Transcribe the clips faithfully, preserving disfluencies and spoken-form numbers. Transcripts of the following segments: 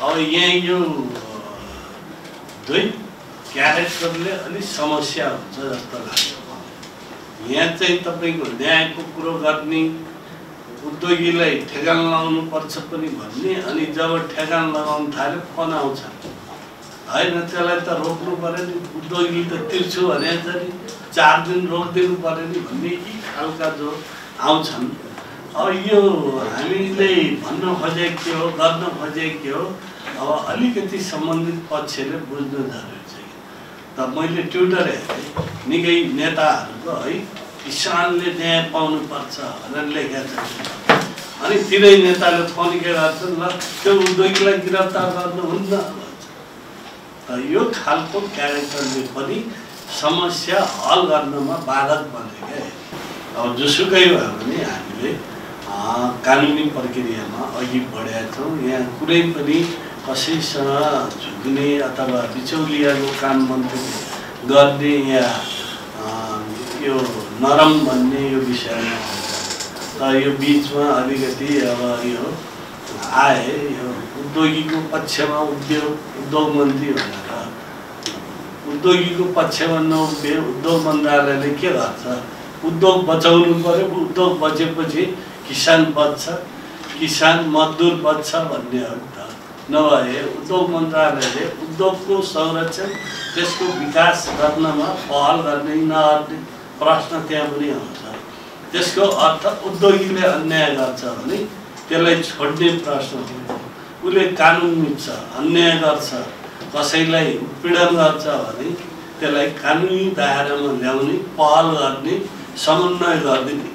अब यहाँ यो दुई क्यारेक्टरले अलिक समस्या हुन्छ जस्तो लाग्छ। यहाँ चाहिँ तपाईँको न्यायको कुरो गर्ने, उद्योगीलाई ठेगान लगाउनु पर्छ पनि भन्ने, अनि जब ठेगान लगाउनु थाल्यो फोन आउँछ होइन, त्यसलाई त रोक्नु पर्यो नि, उद्योगीले त तिर्छु भने नि चार दिन रोकिदिनु पर्यो नि भन्ने यी खालका जो आउँछन्। अब यो हामीले भन्न खोजेको के हो, गर्न खोजेको के हो, अब अलिकति सम्बन्धित पक्षले बुझ्नु जरुरी छ। त मैले ट्विटर हेरेँ, निकै नेताहरूको है किसानले न्याय पाउनुपर्छ भनेर लेखेको छ। अनि तिनै नेताले फोन के गर्छन्, ल त्यो उद्योगीलाई गिरफ्तार गर्नुहुन्न भन्छ। त यो खालको क्यारेक्टरले पनि समस्या हल गर्नमा बाधक बने क्या। अब जोसुकै भयो भने हामीले कानुनी प्रक्रियामा अघि बढेका छौँ। यहाँ कुनै पनि कसैसँग झुक्ने अथवा बिचौलियाको काम मन्त्री गर्ने या यो नरम भन्ने यो विषयमा त यो बिचमा अलिकति अब यो आए, यो उद्योगीको पक्षमा उद्योग उद्योग मन्त्री भनेर उद्योगीको पक्षमा नउभिए उद्योग मन्त्रालयले के गर्छ, उद्योग बचाउनु पर्यो, उद्योग बचेपछि किसान बच्छ, किसान मजदुर बच्छ भन्ने हो नि त। नभए उद्योग मन्त्रालयले उद्योगको संरक्षण त्यसको विकास गर्नमा पहल गर्ने नगर्ने प्रश्न त्यहाँ पनि आउँछ। त्यसको अर्थ उद्योगीले अन्याय गर्छ भने त्यसलाई छोड्ने प्रश्न हो। उसले कानुन मिच्छ, अन्याय गर्छ, कसैलाई उत्पीडन गर्छ भने त्यसलाई कानुनी दायरामा ल्याउने पहल गर्ने, समन्वय गरिदिने,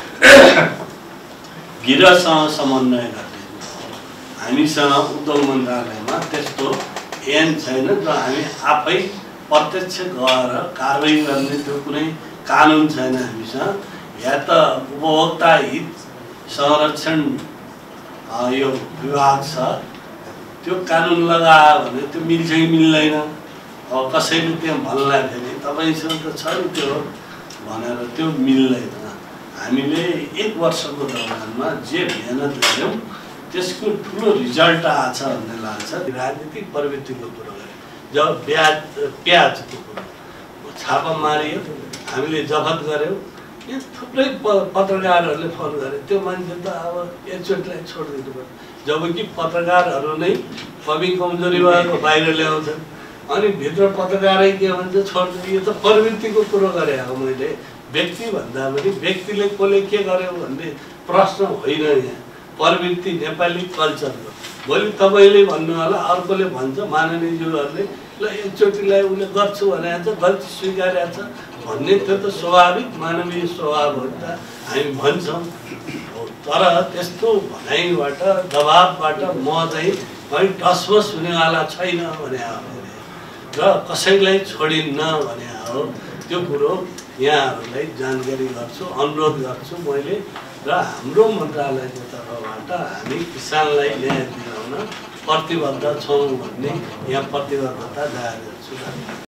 गिरसँग समन्वय गर्ने। हामीसँग उद्योग मन्त्रालयमा त्यस्तो ऐन छैन जो हामी आफै प्रत्यक्ष गएर कारबाही गर्ने त्यो कुनै कानुन छैन हामीसँग। या त उपभोक्ता हित संरक्षण यो विभाग छ, त्यो कानुन लगायो भने त्यो मिल्छ कि मिल्दैन। अब कसैले त्यहाँ भन्दाखेरि तपाईँसँग त छ नि त्यो भनेर त्यो मिल्दैन। हामीले एक वर्षको दौरानमा जे मेहनत गऱ्यौँ त्यसको ठुलो रिजल्ट आछ भन्ने लाग्छ। राजनीतिक प्रवृत्तिको कुरो गरे, जब ब्याज प्याजको कुरो छापा मारियो, हामीले जफत गऱ्यौँ, यो थुप्रै पत्रकारहरूले फोन गरे, त्यो मान्छे त अब एकचोटिलाई छोडिदिनु पर्यो। जबकि पत्रकारहरू नै कमी कमजोरी भएको बाहिर ल्याउँछन्, अनि भित्र पत्रकारै के भन्छ छोडिदिनु। यो त प्रवृत्तिको कुरो गरे हो मैले, व्यक्ति भन्दा पनि व्यक्तिले कसले के गर्यो भन्ने प्रश्न होइन। यहाँ प्रवृत्ति नेपाली कल्चरको, भोलि तपाईँले भन्नु होला, अर्कोले भन्छ, माननीयज्यूहरूले ल एकचोटिलाई उसले गर्छु भनेको छ, गल्ती स्वीकारेको छ भन्ने, त्यो त स्वाभाविक मानवीय स्वभाव हो नि त, हामी भन्छौँ। तर त्यस्तो भनाइबाट दबाबबाट म चाहिँ कहीँ टसमस हुनेवाला छैन भने हो र कसैलाई छोडिन्न भने हो। त्यो कुरो यहाँहरूलाई जानकारी गर्छु, अनुरोध गर्छु मैले। र हाम्रो मन्त्रालयको तर्फबाट हामी किसानलाई न्याय दिलाउन प्रतिबद्ध छौँ भन्ने यहाँ प्रतिबद्धता जाहेर गर्छु।